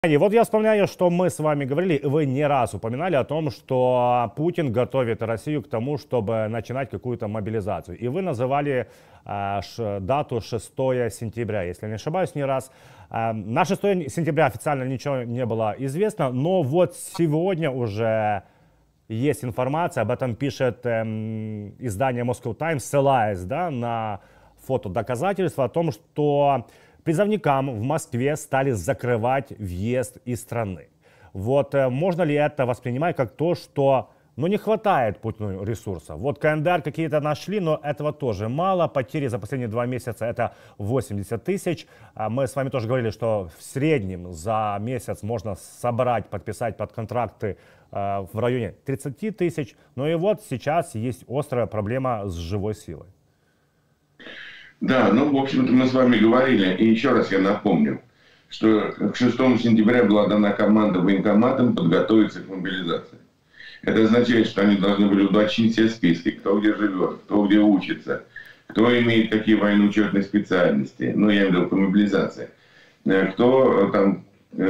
И вот я вспоминаю, что мы с вами говорили, и вы не раз упоминали о том, что Путин готовит Россию к тому, чтобы начинать какую-то мобилизацию. И вы называли дату 6 сентября, если не ошибаюсь, не раз. На 6 сентября официально ничего не было известно, но вот сегодня уже есть информация, об этом пишет издание Moscow Times, ссылаясь на фотодоказательства о том, что призывникам в Москве стали закрывать въезд из страны. Вот можно ли это воспринимать как то, что не хватает Путину ресурсов? Вот КНДР какие-то нашли, но этого тоже мало. Потери за последние 2 месяца это 80 тысяч. Мы с вами тоже говорили, что в среднем за месяц можно собрать, подписать под контракты в районе 30 тысяч. Ну и вот сейчас есть острая проблема с живой силой. Да, в общем-то, мы с вами говорили, и еще раз я напомню, что к 6 сентября была дана команда военкоматам подготовиться к мобилизации. Это означает, что они должны были уточнить все списки, кто где живет, кто где учится, кто имеет какие военно-учетные специальности, я имею в виду по мобилизации, кто там,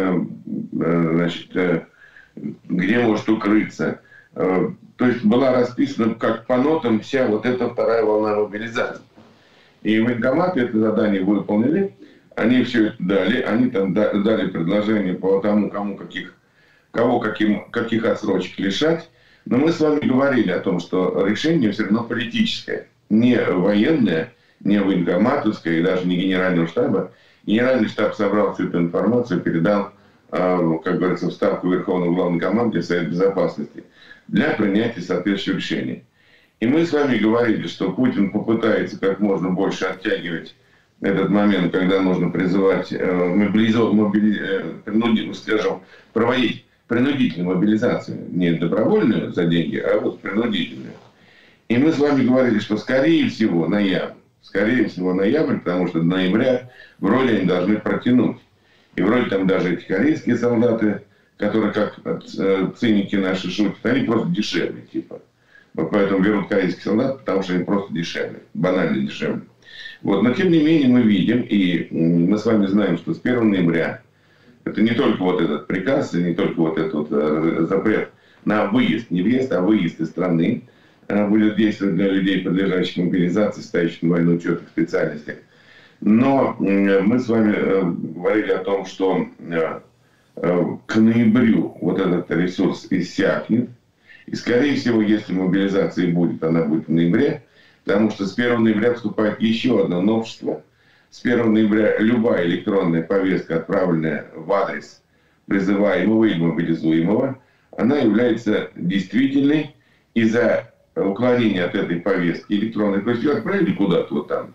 где может укрыться. То есть была расписана как по нотам вся вот эта вторая волна мобилизации. И военкоматы это задание выполнили, они все это дали, они там дали предложение по тому, кого каких отсрочек лишать. Но мы с вами говорили о том, что решение все равно политическое, не военное, не военкоматовское и даже не генерального штаба. Генеральный штаб собрал всю эту информацию, передал, как говорится, в Ставку Верховного Главнокомандующего Совета Безопасности для принятия соответствующего решения. И мы с вами говорили, что Путин попытается как можно больше оттягивать этот момент, когда нужно призывать, проводить принудительную мобилизацию. Не добровольную за деньги, а вот принудительную. И мы с вами говорили, что скорее всего ноябрь, потому что до ноября вроде они должны протянуть. И вроде там даже эти корейские солдаты, которые как циники наши шутят, они просто дешевле типа. Вот поэтому берут корейских солдат, потому что они просто дешевле, банально дешевле. Вот. Но тем не менее мы видим, и мы с вами знаем, что с 1 ноября это не только вот этот приказ, и не только вот этот запрет на выезд, не въезд, а выезд из страны будет действовать для людей, подлежащих мобилизации, стоящих на военно-учетных специальностях. Но мы с вами говорили о том, что к ноябрю вот этот ресурс иссякнет. И, скорее всего, если мобилизация будет, она будет в ноябре, потому что с 1 ноября вступает еще одно новшество. С 1 ноября любая электронная повестка, отправленная в адрес призываемого или мобилизуемого, она является действительной из-за уклонения от этой повестки электронной. То есть ее отправили куда-то вот там.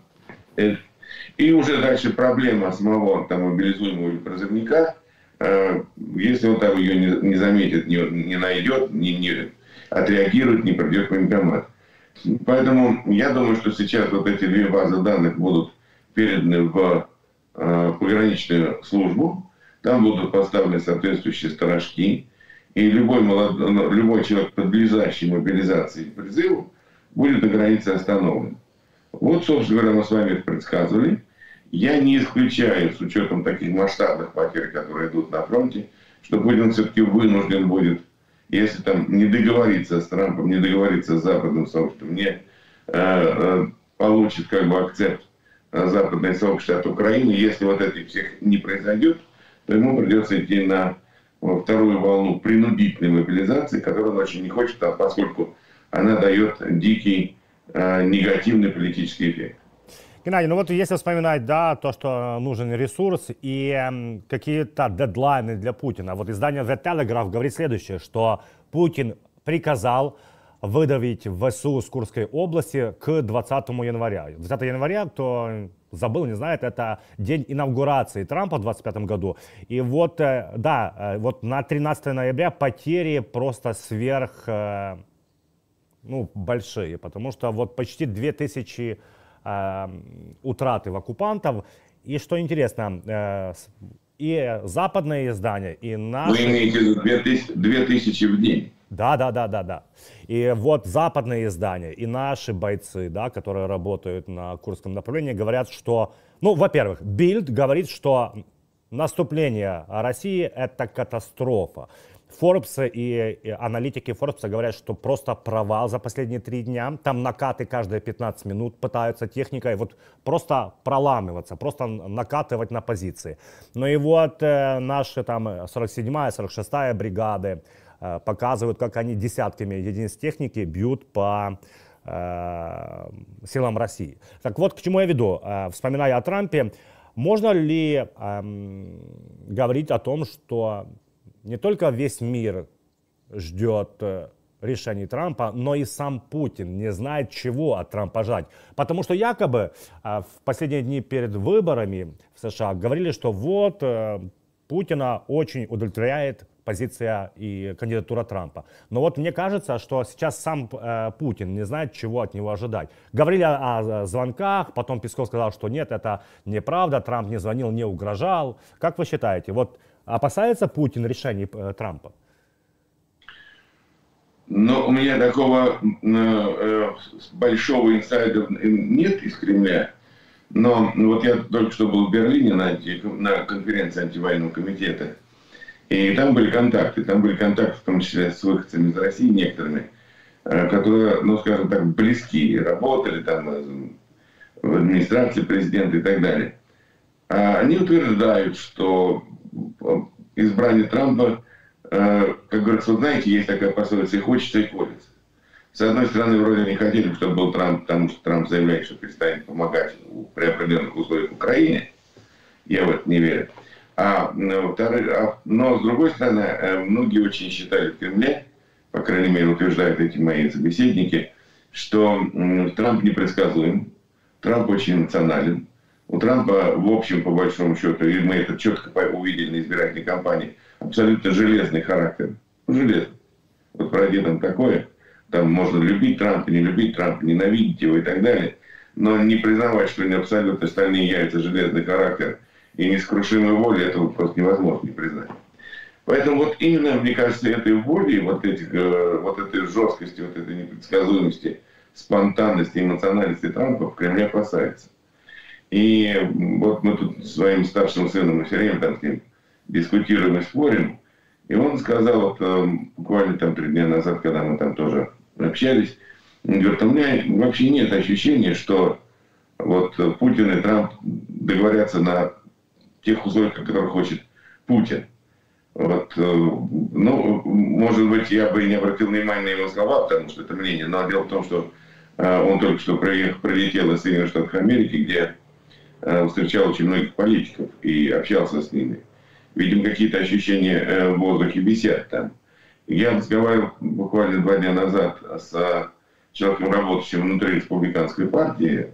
И уже дальше проблема самого там, мобилизуемого или призывника, если он там ее не заметит, не найдет, не отреагирует, не придет в военкомат. Поэтому я думаю, что сейчас вот эти 2 базы данных будут переданы в пограничную службу. Там будут поставлены соответствующие сторожки. И любой человек, подлежащий мобилизации и призыву, будет на границе остановлен. Вот, собственно говоря, мы с вами это предсказывали. Я не исключаю, с учетом таких масштабных потерь, которые идут на фронте, что Путин все-таки вынужден будет, если там не договориться с Трампом, не договориться с западным сообществом, не получит как бы акцепт западное сообщество от Украины, если вот этих всех не произойдет, то ему придется идти на вторую волну принудительной мобилизации, которую он очень не хочет, поскольку она дает дикий негативный политический эффект. Геннадий, вот если вспоминать, то, что нужен ресурс и какие-то дедлайны для Путина. Вот издание The Telegraph говорит следующее, что Путин приказал выдавить ВСУ с Курской области к 20 января. 20 января, кто забыл, не знает, это день инаугурации Трампа в 2025 году. И вот, вот на 13 ноября потери просто большие, потому что вот почти 2000 утраты в оккупантов. И что интересно, и западные издания, и наши... Вы имеете в виду 2000 в день? Да. И вот западные издания, и наши бойцы, которые работают на Курском направлении, говорят, что, во-первых, Bild говорит, что наступление России – это катастрофа. Forbes и аналитики Forbes говорят, что просто провал за последние 3 дня. Там накаты каждые 15 минут пытаются техникой вот просто проламываться, просто накатывать на позиции. Ну и вот наши там 47-я, 46-я бригады показывают, как они десятками единиц техники бьют по силам России. Так вот, к чему я веду. Вспоминая о Трампе, можно ли говорить о том, что не только весь мир ждет решений Трампа, но и сам Путин не знает, чего от Трампа ждать? Потому что якобы в последние дни перед выборами в США говорили, что вот Путина очень удовлетворяет позиция и кандидатура Трампа. Но вот мне кажется, что сейчас сам Путин не знает, чего от него ожидать. Говорили о звонках, потом Песков сказал, что нет, это неправда, Трамп не звонил, не угрожал. Как вы считаете, вот опасается Путин решений Трампа? Но у меня такого большого инсайда нет из Кремля. Но вот я только что был в Берлине на конференции антивоенного комитета. И там были контакты. Там были контакты в том числе с выходцами из России некоторыми, которые, ну скажем так, близки, работали там в администрации президента и так далее. А они утверждают, что избрание Трампа, как говорится, вот знаете, есть такая пословица: и хочется, и колется. С одной стороны, вроде не хотели, чтобы был Трамп, потому что Трамп заявляет, что перестанет помогать при определенных условиях Украине. Я в это не верю. Но с другой стороны, многие очень считали в Кремле, по крайней мере утверждают эти мои собеседники, что Трамп непредсказуем, Трамп очень эмоционален. У Трампа, в общем, по большому счету, и мы это четко увидели на избирательной кампании, абсолютно железный характер. Железный. Вот пройди там такое, там можно любить Трампа, не любить Трампа, ненавидеть его и так далее, но не признавать, что у него абсолютно стальные яйца, железный характер и нескрушимой воли, этого просто невозможно не признать. Поэтому вот именно, мне кажется, этой воли, вот этой жесткости, вот этой непредсказуемости, спонтанности, эмоциональности Трампа в Кремле опасается. И вот мы тут с своим старшим сыном все время там с ним дискутируем и спорим. И он сказал, вот, буквально там 3 дня назад, когда мы там тоже общались, он говорит: у меня вообще нет ощущения, что вот Путин и Трамп договорятся на тех условиях, о которых хочет Путин. Вот, ну, может быть, я бы и не обратил внимания на его слова, потому что это мнение, но дело в том, что он только что прилетел из Соединенных Штатов Америки, где встречал очень многих политиков и общался с ними. Видимо, какие-то ощущения в воздухе висят там. Я разговаривал буквально 2 дня назад с человеком, работающим внутри республиканской партии.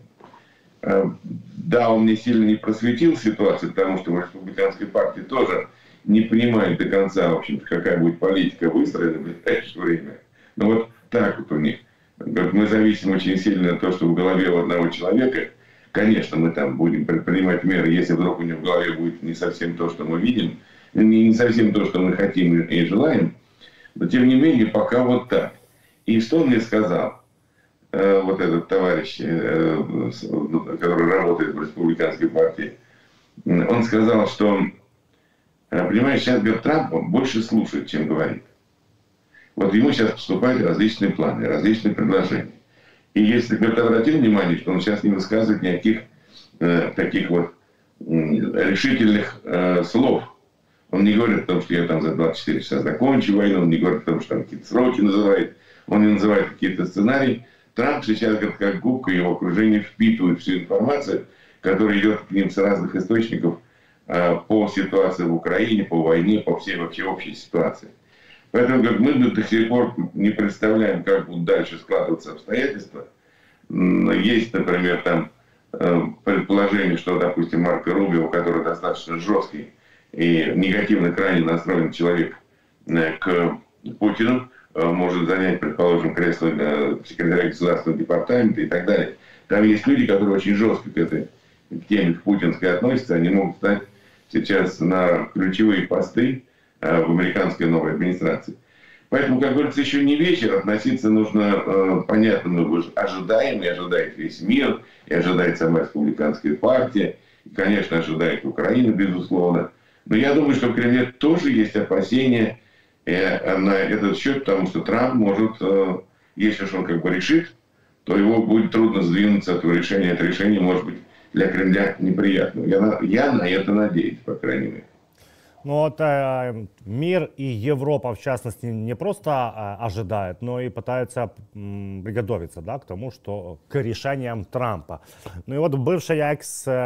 Да, он мне сильно не просветил ситуацию, потому что в республиканской партии тоже не понимают до конца, в общем-то, какая будет политика выстроена в ближайшее время. Но вот так вот у них. Мы зависим очень сильно от того, что в голове у одного человека. Конечно, мы там будем предпринимать меры, если вдруг у него в голове будет не совсем то, что мы видим, не совсем то, что мы хотим и желаем, но тем не менее пока вот так. И что он мне сказал, вот этот товарищ, который работает в республиканской партии, он сказал, что, понимаешь, сейчас, говорит, Трамп больше слушает, чем говорит. Вот ему сейчас поступают различные планы, различные предложения. И если кто-то обратил внимание, что он сейчас не высказывает никаких таких вот решительных слов. Он не говорит о том, что я там за 24 часа закончу войну, он не говорит о том, что там какие-то сроки называет, он не называет какие-то сценарии. Трамп сейчас, как губка, его окружение впитывает всю информацию, которая идет к ним с разных источников по ситуации в Украине, по войне, по всей вообще общей ситуации. Поэтому мы до сих пор не представляем, как будут дальше складываться обстоятельства. Есть, например, там предположение, что, допустим, Марко Рубио, который достаточно жесткий и негативно крайне настроен человек к Путину, может занять, предположим, кресло секретаря Государственного департамента и так далее. Там есть люди, которые очень жестко к теме путинской относятся, они могут стать сейчас на ключевые посты в американской новой администрации. Поэтому, как говорится, еще не вечер, относиться нужно, понятно, мы ожидаем, и ожидает весь мир, и ожидает сама республиканская партия, и, конечно, ожидает Украина, безусловно. Но я думаю, что в Кремле тоже есть опасения на этот счет, потому что Трамп может, если уж он как бы решит, то его будет трудно сдвинуться от этого решения. Это решение может быть для Кремля неприятным. Я на это надеюсь, по крайней мере. Ну вот мир и Европа, в частности, не просто ожидают, но и пытаются приготовиться, да, к тому, что к решениям Трампа. Ну и вот бывшая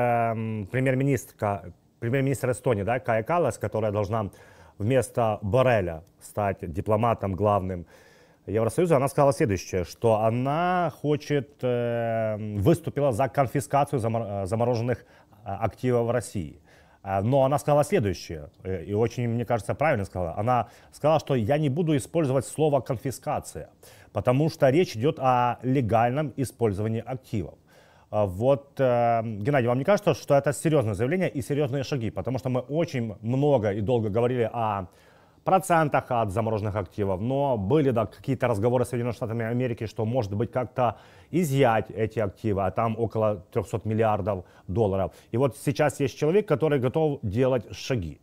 премьер-министр Эстонии, да, Кая Каллас, которая должна вместо Борреля стать дипломатом главным Евросоюза, она сказала следующее, что она выступила за конфискацию замороженных активов в России. Но она сказала следующее, и очень, мне кажется, правильно сказала. Она сказала, что я не буду использовать слово «конфискация», потому что речь идет о легальном использовании активов. Вот, Геннадий, вам не кажется, что это серьезное заявление и серьезные шаги? Потому что мы очень много и долго говорили о процентах от замороженных активов, но были, да, какие-то разговоры с Соединенными Штатами Америки, что, может быть, как-то изъять эти активы, а там около 300 миллиардов долларов. И вот сейчас есть человек, который готов делать шаги.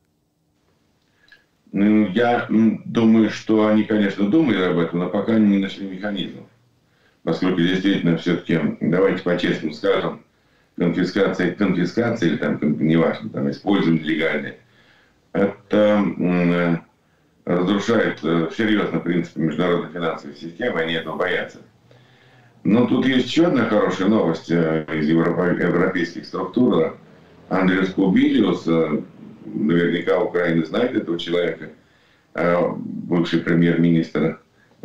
Ну, я думаю, что они, конечно, думают об этом, но пока не нашли механизмов. Поскольку действительно все-таки, давайте по-честному скажем, конфискация или там, неважно, там, использование легальное, это разрушает серьезно принципы международной финансовой системы, они этого боятся. Но тут есть еще одна хорошая новость из европейских структур. Андриус Кубилиус, наверняка Украина знает этого человека, бывший премьер-министр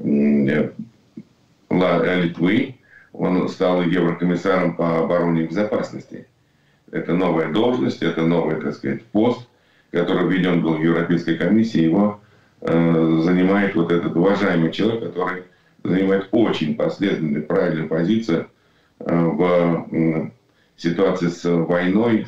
Литвы, он стал еврокомиссаром по обороне и безопасности. Это новая должность, это новый, так сказать, пост, который введен был в Европейской комиссии, его занимает вот этот уважаемый человек, который занимает очень последовательную, правильную позицию в ситуации с войной,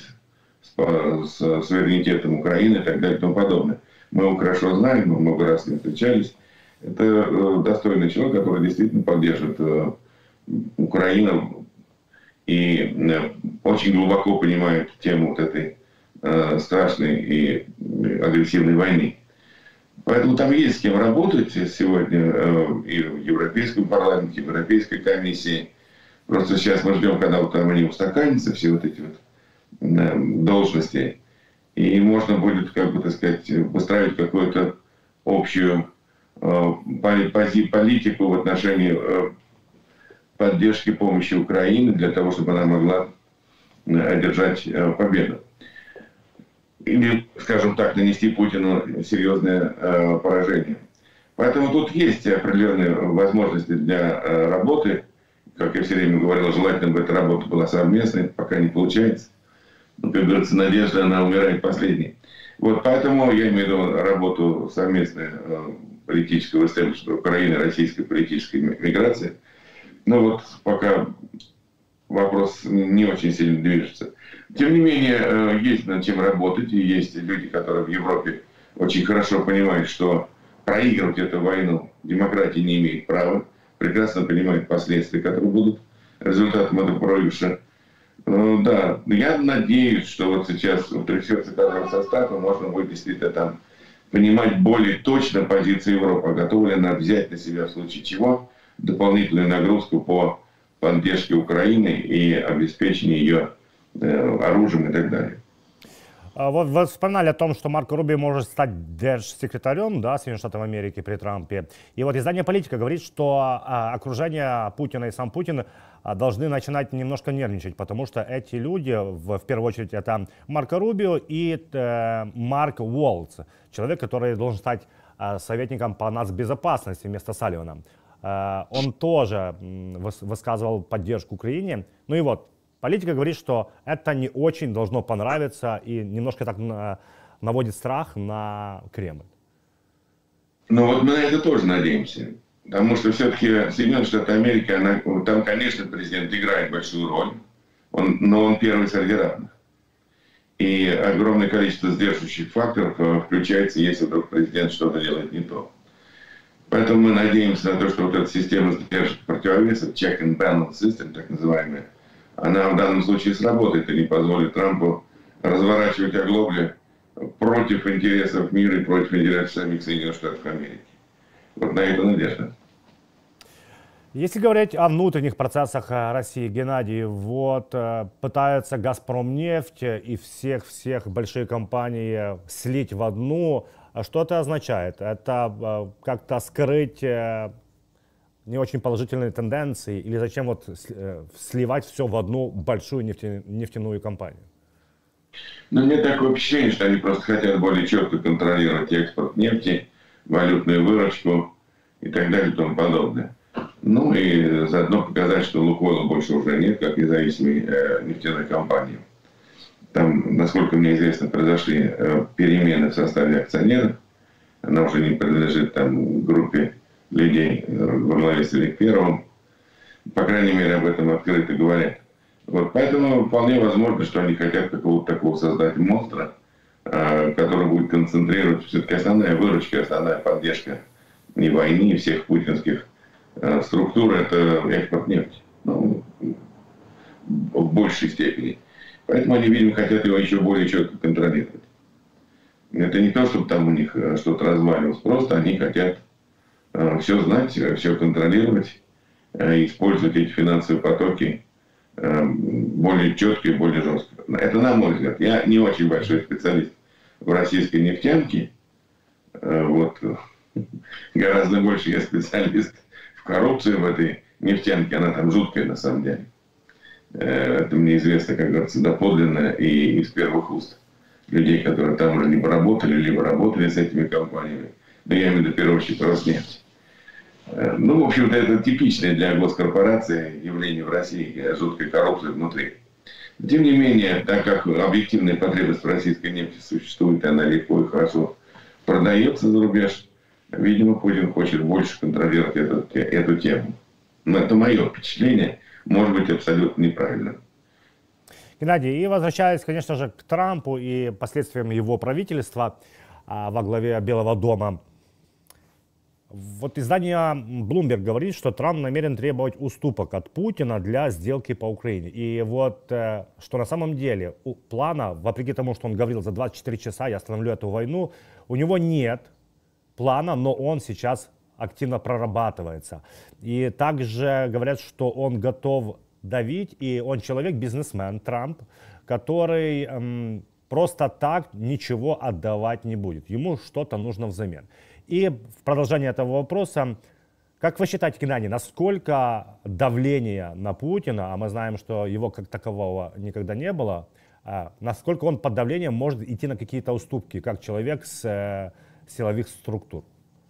с суверенитетом Украины и так далее и тому подобное. Мы его хорошо знаем, мы много раз с ним встречались. Это достойный человек, который действительно поддерживает Украину и очень глубоко понимает тему вот этой страшной и агрессивной войны. Поэтому там есть с кем работать сегодня и в Европейском парламенте, и в Европейской комиссии. Просто сейчас мы ждем, когда вот там они устаканятся, все вот эти вот должности. И можно будет, как бы, так сказать, выстраивать какую-то общую политику в отношении поддержки помощи Украине для того, чтобы она могла одержать победу. Или, скажем так, нанести Путину серьезное поражение. Поэтому тут есть определенные возможности для работы. Как я все время говорил, желательно бы эта работа была совместной, пока не получается. Но, как говорится, надежда, она умирает последней. Вот поэтому я имею в виду работу совместной политического истеблишмента Украины, российской политической миграции. Но вот пока вопрос не очень сильно движется. Тем не менее, есть над чем работать, и есть люди, которые в Европе очень хорошо понимают, что проигрывать эту войну демократия не имеет права, прекрасно понимают последствия, которые будут результатом этого проигрыша. Да, я надеюсь, что вот сейчас утрясется кадровый состав, и можно будет действительно там понимать более точно позицию Европы, готова ли она взять на себя в случае чего дополнительную нагрузку по поддержке Украины и обеспечению ее оружием и так далее. Вот вы вспоминали о том, что Марко Рубио может стать держсекретарем, да, Соединенных Штатов Америки при Трампе. И вот издание «Политика» говорит, что окружение Путина и сам Путин должны начинать немножко нервничать, потому что эти люди, в первую очередь, это Марко Рубио и Марк Уолтс, человек, который должен стать советником по нацбезопасности вместо Салливана. Он тоже высказывал поддержку Украине. Ну и вот, «Политика» говорит, что это не очень должно понравиться и немножко так наводит страх на Кремль. Ну вот мы на это тоже надеемся. Потому что все-таки Соединенные Штаты Америки, там, конечно, президент играет большую роль, но он первый среди равных. И огромное количество сдерживающих факторов включается, если вдруг президент что-то делает не то. Поэтому мы надеемся на то, что вот эта система сдержек противовесов, check and balance system, так называемая, она в данном случае сработает и не позволит Трампу разворачивать оглобли против интересов мира и против интересов самих Соединенных Штатов Америки. Вот на это надежда. Если говорить о внутренних процессах России, Геннадий, вот пытаются «Газпромнефть» и всех большие компании слить в одну. Что это означает? Это как-то скрыть не очень положительные тенденции или зачем вот сливать все в одну большую нефтяную компанию? Ну, у меня такое впечатление, что они просто хотят более четко контролировать экспорт нефти, валютную выручку и так далее и тому подобное. Ну и заодно показать, что Лукойла больше уже нет, как независимой нефтяной компании. Там, насколько мне известно, произошли перемены в составе акционеров. Она уже не принадлежит там группе людей во главе с Олег Первым. По крайней мере, об этом открыто говорят. Вот, поэтому вполне возможно, что они хотят какого-то такого создать монстра, который будет концентрировать все-таки основная выручка, основная поддержка и войны, и всех путинских структур, это экспорт нефти. Ну, в большей степени. Поэтому они, видимо, хотят его еще более четко контролировать. Это не то, чтобы там у них что-то разваливалось, просто они хотят все знать, все контролировать, использовать эти финансовые потоки более четко и более жестко. Это на мой взгляд. Я не очень большой специалист в российской нефтянке. Вот. Гораздо больше я специалист в коррупции в этой нефтянке. Она там жуткая на самом деле. Это мне известно, как говорится, доподлинно и из первых уст людей, которые там уже либо работали с этими компаниями. Но я имею в виду, в первую очередь, Роснефть. Ну, в общем-то, это типичное для госкорпорации явление в России, жуткая коррупция внутри. Тем не менее, так как объективная потребность в российской нефти существует, и она легко и хорошо продается за рубеж, видимо, Путин хочет больше контролировать эту тему. Но это мое впечатление, может быть, абсолютно неправильно. Геннадий, и возвращаясь, конечно же, к Трампу и последствиям его правительства во главе Белого дома. Вот издание Bloomberg говорит, что Трамп намерен требовать уступок от Путина для сделки по Украине. И вот что на самом деле у плана, вопреки тому, что он говорил, за 24 часа я остановлю эту войну, у него нет плана, но он сейчас активно прорабатывается. И также говорят, что он готов давить, и он человек-бизнесмен, Трамп, который просто так ничего отдавать не будет. Ему что-то нужно взамен. И в продолжение этого вопроса, как вы считаете, Геннадий, насколько давление на Путина, а мы знаем, что его как такового никогда не было, насколько он под давлением может идти на какие-то уступки, как человек с силовых структур?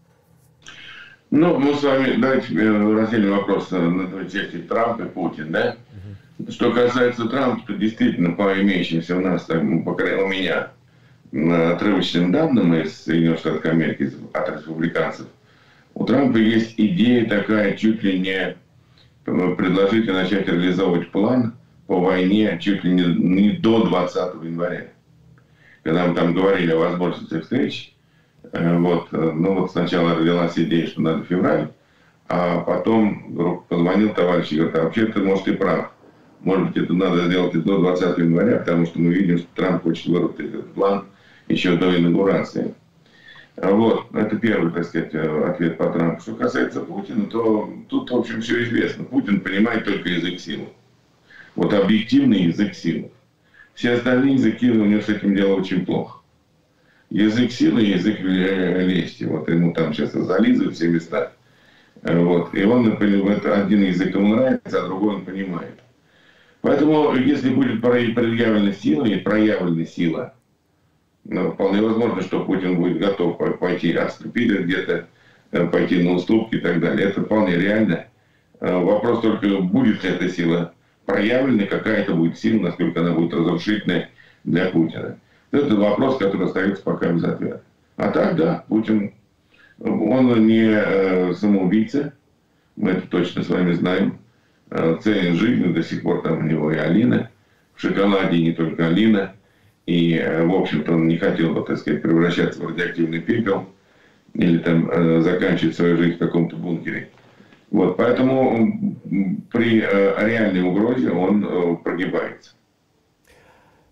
Ну, мы с вами, давайте разделим вопрос на две части: Трамп и Путин, да? Что касается Трампа, то действительно, по имеющимся у нас, по крайней мере, у меня, отрывочным данным из Соединенных Штатов Америки, от республиканцев, у Трампа есть идея такая, чуть ли не предложить и начать реализовывать план по войне чуть ли не до 20 января. Когда мы там говорили о возможности встреч, вот, ну вот сначала родилась идея, что надо февраль, а потом вдруг позвонил товарищ и говорит: а вообще ты, может, и прав. Может быть, это надо сделать и до 20 января, потому что мы видим, что Трамп хочет выработать этот план еще до инаугурации. Вот, это первый, так сказать, ответ по Трампу. Что касается Путина, то тут, в общем, все известно. Путин понимает только язык силы. Вот объективный язык силы. Все остальные языки у него с этим делом очень плохо. Язык силы и язык лести. Вот ему там сейчас зализывают все места. Вот. И он, один язык ему нравится, а другой он понимает. Поэтому, если будет проявлена сила, ну, вполне возможно, что Путин будет готов пойти отступить где-то, пойти на уступки и так далее. Это вполне реально. Вопрос только, будет ли эта сила проявлена, какая это будет сила, насколько она будет разрушительной для Путина. Это вопрос, который остается пока без ответа. А так, да, Путин, он не самоубийца, мы это точно с вами знаем. Ценит жизнь, до сих пор там у него и Алина, в шоколаде и не только Алина. И, в общем-то, он не хотел бы, так сказать, превращаться в радиоактивный пепел или там заканчивать свою жизнь в каком-то бункере. Вот, поэтому при реальной угрозе он прогибается.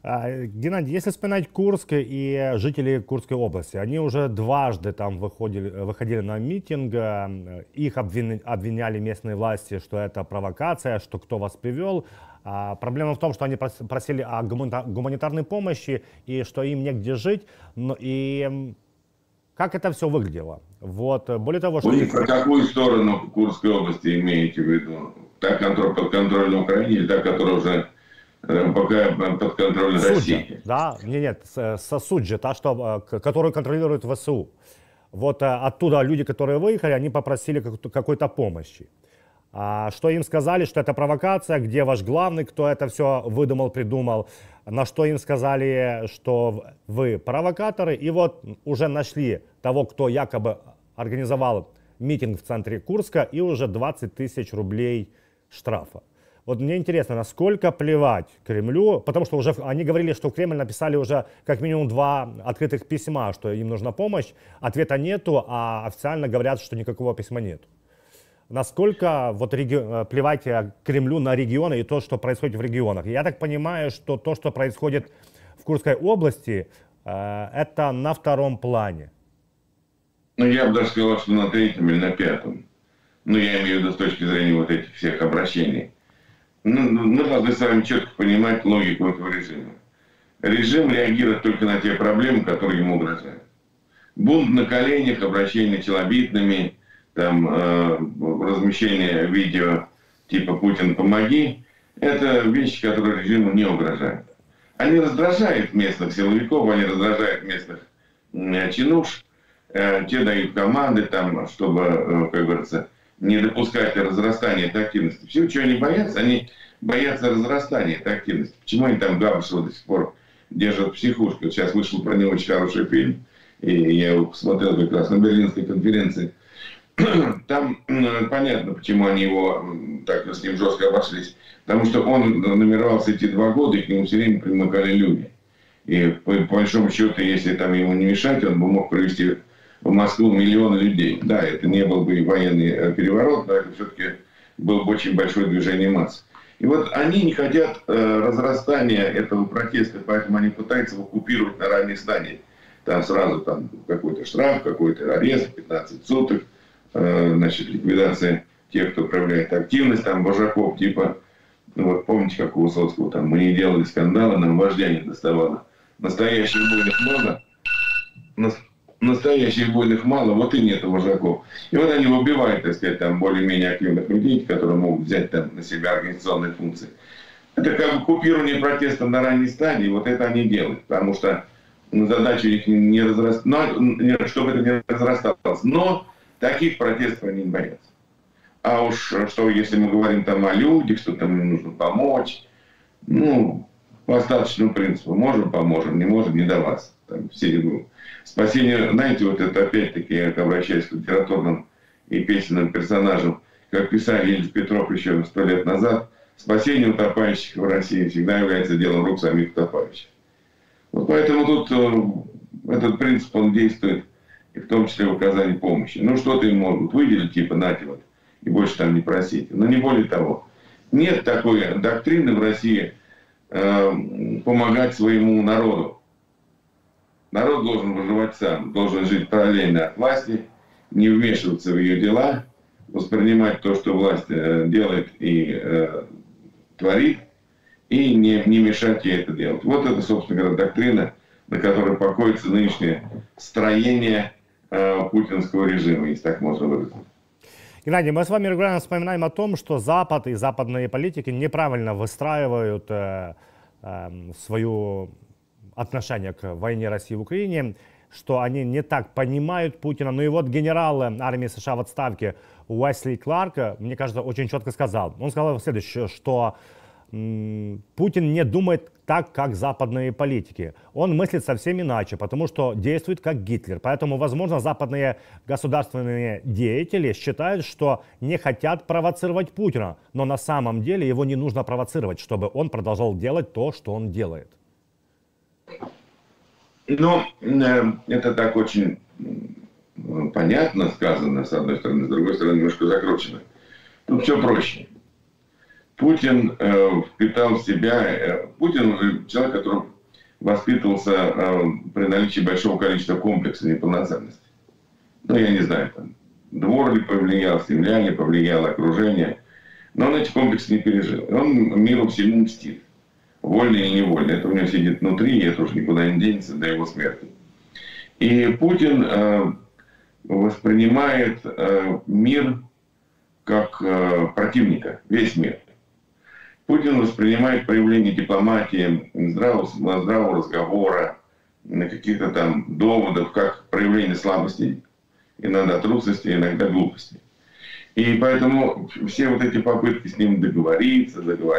Геннадий, если вспоминать Курск и жители Курской области, они уже дважды там выходили на митинг, их обвиняли местные власти, что это провокация, что кто вас привел. Проблема в том, что они просили о гуманитарной помощи и что им негде жить. И как это все выглядело? Вот, более того, что... Вы про какую сторону Курской области имеете в виду? Та, которая под контролем Украины, или та, которая уже пока под контролем России? Да, нет, Суджа, та, которую контролирует ВСУ. Вот оттуда люди, которые выехали, они попросили какой-то помощи. Что им сказали, что это провокация, где ваш главный, кто это все выдумал, придумал. На что им сказали, что вы провокаторы. И вот уже нашли того, кто якобы организовал митинг в центре Курска, и уже 20 тысяч рублей штрафа. Вот мне интересно, насколько плевать Кремлю, потому что уже они говорили, что в Кремль написали уже как минимум 2 открытых письма, что им нужна помощь. Ответа нету, а официально говорят, что никакого письма нет. Насколько вот плевать Кремлю на регионы и то, что происходит в регионах? Я так понимаю, что то, что происходит в Курской области, это на втором плане. Ну, я бы даже сказал, что на 3-м или на 5-м. Ну, я имею в виду с точки зрения вот этих всех обращений. Мы должны с вами четко понимать логику этого режима. Режим реагирует только на те проблемы, которые ему угрожают. Бунт на коленях, обращение челобитными, там, размещение видео типа «Путин, помоги» — это вещи, которые режиму не угрожают. Они раздражают местных силовиков, они раздражают местных чинуш, те дают команды, там, чтобы, как говорится, не допускать разрастания этой активности. Все, чего они боятся разрастания этой активности. Почему они там Габушева до сих пор держат в психушке? Вот сейчас вышел про него очень хороший фильм, и я его посмотрел как раз на Берлинской конференции. Там понятно, почему они его так с ним жестко обошлись. Потому что он намеревался эти 2 года, и к нему все время примыкали люди. И по большому счету, если там ему не мешать, он бы мог привести в Москву миллионы людей. Да, это не был бы военный переворот, но это все-таки было бы очень большое движение масс. И вот они не хотят разрастания этого протеста, поэтому они пытаются его купировать на ранней стадии. Там сразу там какой-то штраф, какой-то арест, 15 суток, значит, ликвидация тех, кто проявляет активность, там, вожаков, типа, ну вот помните, как у Высоцкого, там, мы не делали скандала, нам вождя не доставало. Настоящих бойных мало, настоящих бойных мало, вот и нет вожаков. И вот они убивают, так сказать, там, более-менее активных людей, которые могут взять там на себя организационные функции. Это как бы купирование протеста на ранней стадии, вот это они делают, потому что задача их не разрастать, чтобы это не разрасталось. Но таких протестов они не боятся. А уж что, если мы говорим там о людях, что там им нужно помочь, ну, по остаточному принципу, можем, поможем, не можем, не до вас. Там все спасение, знаете, вот это опять-таки, я обращаюсь к литературным и песенным персонажам, как писали Ильич Петров еще 100 лет назад, спасение утопающих в России всегда является делом рук самих утопающих. Вот поэтому тут этот принцип, он действует, и в том числе в оказании помощи. Ну, что-то им могут выделить, типа, нате вот, и больше там не просите. Но не более того. Нет такой доктрины в России помогать своему народу. Народ должен выживать сам, должен жить параллельно от власти, не вмешиваться в ее дела, воспринимать то, что власть делает и творит, и не мешать ей это делать. Вот это, собственно говоря, доктрина, на которой покоится нынешнее строение путинского режима, если так можно выразить. Геннадий, мы с вами регулярно вспоминаем о том, что Запад и западные политики неправильно выстраивают свое отношение к войне России в Украине, что они не так понимают Путина. Ну и вот генерал армии США в отставке Уэсли Кларк, мне кажется, очень четко сказал. Он сказал следующее, что Путин не думает так, как западные политики. Он мыслит совсем иначе, потому что действует как Гитлер. Поэтому, возможно, западные государственные деятели считают, что не хотят провоцировать Путина. Но на самом деле его не нужно провоцировать, чтобы он продолжал делать то, что он делает. Ну, это так очень понятно сказано, с одной стороны, с другой стороны, немножко закручено. Тут все проще. Путин впитал в себя... Путин человек, который воспитывался при наличии большого количества комплексов неполноценности. Ну, я не знаю, там, двор ли повлиял, семья ли повлияло, окружение. Но он эти комплексы не пережил. Он миру всему мстит. Вольно и невольно. Это у него сидит внутри, и это уж никуда не денется до его смерти. И Путин воспринимает мир как противника, весь мир. Путин воспринимает проявление дипломатии, здравого разговора, каких-то там доводов, как проявление слабости, иногда трусости, иногда глупости. И поэтому все вот эти попытки с ним договориться,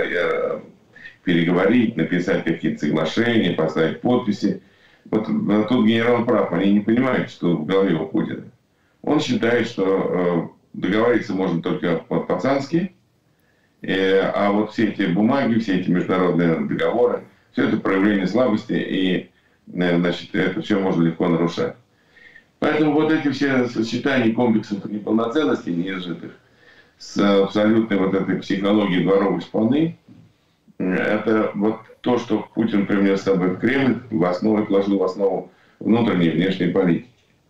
переговорить, написать какие-то соглашения, поставить подписи. Вот тут генерал прав, они не понимают, что в голове у Путина. Он считает, что договориться можно только по-пацански, а вот все эти бумаги, все эти международные договоры, все это проявление слабости, и значит, это все можно легко нарушать. Поэтому вот эти все сочетания комплексов неполноценности неизжитых с абсолютной вот этой психологией дворовой шпаны, это вот то, что Путин привнес с собой в Кремль, в основу, положил в основу внутренней и внешней политики.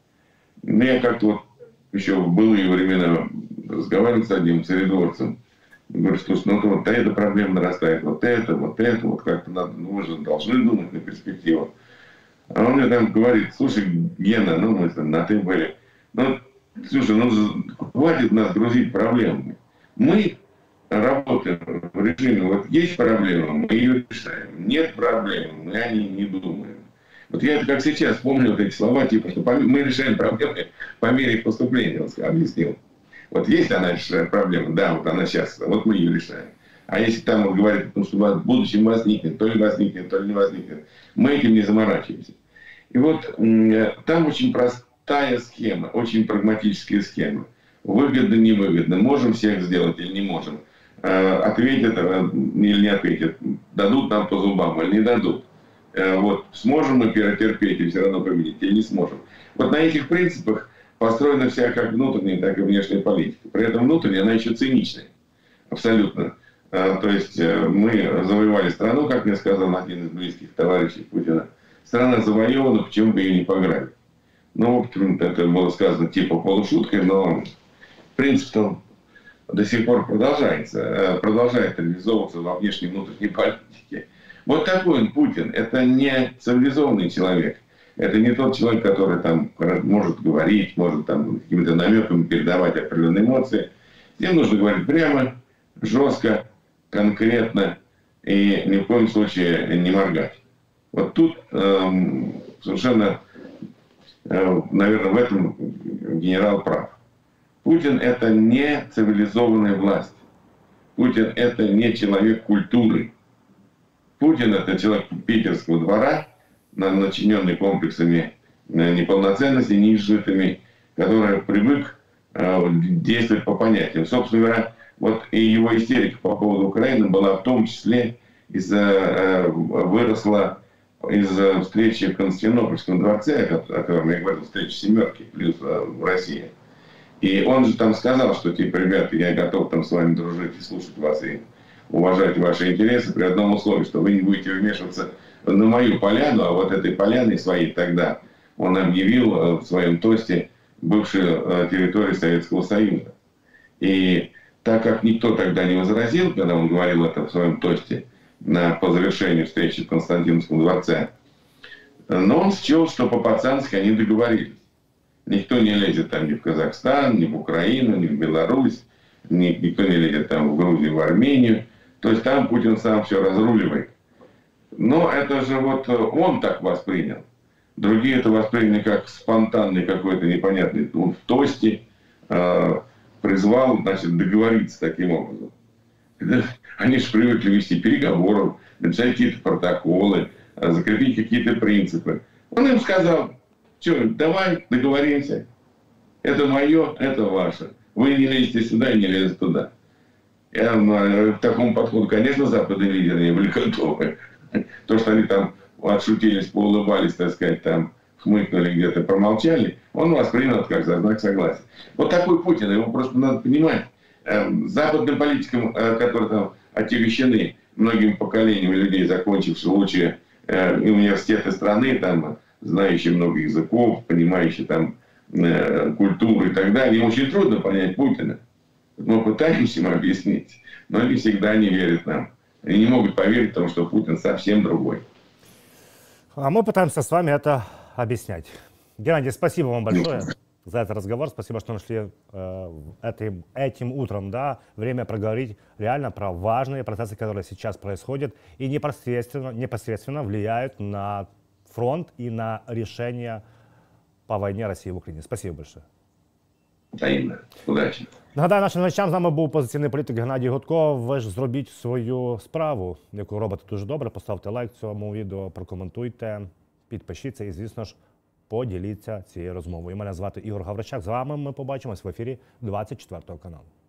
Ну, я как-то вот еще в былые времена разговаривал с одним царедворцем. Говорю, слушай, ну вот эта проблема нарастает, вот как-то надо, ну вы же должны думать на перспективу. А он мне там говорит, слушай, Гена, ну мы там на «ты» были, ну, слушай, ну хватит нас грузить проблемами. Мы работаем в режиме, вот есть проблема, мы ее решаем. Нет проблемы, мы о ней не думаем. Вот я это как сейчас помню вот эти слова, типа, что мы решаем проблемы по мере их поступления, он объяснил. Вот есть она проблема, да, вот она сейчас, вот мы ее решаем. А если там он говорит, ну, что в будущем возникнет, то ли не возникнет, мы этим не заморачиваемся. И вот там очень простая схема, очень прагматическая схема. Выгодно, невыгодно, можем всех сделать или не можем. Ответят или не ответят, дадут нам по зубам или не дадут. Вот, сможем мы перетерпеть и все равно победить или не сможем. Вот на этих принципах построена вся как внутренняя, так и внешняя политика. При этом внутренняя, она еще циничная. Абсолютно. То есть мы завоевали страну, как мне сказал один из близких товарищей Путина. Страна завоевана, почему бы ее не пограбить. Ну, это было сказано типа полушуткой, но принцип-то до сих пор продолжает реализовываться во внешней и внутренней политике. Вот такой он, Путин. Это не цивилизованный человек. Это не тот человек, который там может говорить, может там какими-то намеками передавать определенные эмоции. С ним нужно говорить прямо, жестко, конкретно и ни в коем случае не моргать. Вот тут совершенно, наверное, в этом генерал прав. Путин — это не цивилизованная власть. Путин — это не человек культуры. Путин — это человек питерского двора, начиненный комплексами неполноценности, неизжитыми, который привык действовать по понятиям. Собственно говоря, вот и его истерика по поводу Украины была в том числе выросла из встречи в Константинопольском дворце, о котором я говорил, встречи «семерки» плюс в России. И он же там сказал, что типа, ребята, я готов там с вами дружить и слушать вас и уважать ваши интересы при одном условии, что вы не будете вмешиваться на мою поляну, а вот этой поляной своей тогда он объявил в своем тосте бывшую территорию Советского Союза. И так как никто тогда не возразил, когда он говорил это в своем тосте по завершению встречи в Константиновском дворце, но он счел, что по-пацански они договорились. Никто не лезет там ни в Казахстан, ни в Украину, ни в Беларусь, никто не лезет там в Грузию, в Армению. То есть там Путин сам все разруливает. Но это же вот он так воспринял. Другие это восприняли как спонтанный какой-то непонятный. Он в тосте призвал, значит, договориться таким образом. Они же привыкли вести переговоры, написать какие-то протоколы, закрепить какие-то принципы. Он им сказал, что, давай договоримся. Это мое, это ваше. Вы не лезете сюда и не лезете туда. К такому подходу, конечно, западные лидеры не были готовы. То, что они там отшутились, поулыбались, так сказать, там хмыкнули, где-то промолчали, он воспринял это как знак согласия. Вот такой Путин, его просто надо понимать. Западным политикам, которые там отягощены многими поколениями людей, закончивших лучшие университеты страны, там, знающие много языков, понимающие там культуру и так далее. Им очень трудно понять Путина. Мы пытаемся им объяснить, но они всегда не верят нам. Они не могут поверить в том, что Путин совсем другой. А мы пытаемся с вами это объяснять. Геннадий, спасибо вам большое за этот разговор. Спасибо, что нашли этим утром, да, время проговорить реально про важные процессы, которые сейчас происходят и непосредственно влияют на фронт и на решение по войне Росії в Україні. Спасибо большое. Взаимно. Удачі. Нагадаю нашим глядачам, з нами був позиційний політик Геннадій Гудко. Ви ж зробіть свою справу, яку робите дуже добре. Поставте лайк цьому відео, прокоментуйте, підпишіться і, звісно ж, поділіться цією розмовою. Мене звати Ігор Гаврищак. З вами ми побачимось в ефірі 24 каналу.